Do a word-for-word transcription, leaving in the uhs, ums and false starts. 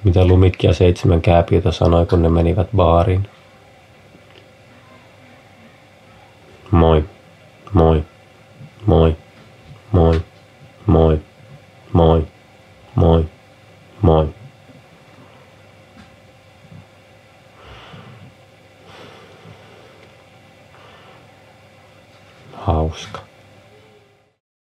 Mitä Lumikki ja seitsemän kääpiötä sanoi, kun ne menivät baariin? Moi, moi, moi, moi, moi, moi, moi, moi. Hauska.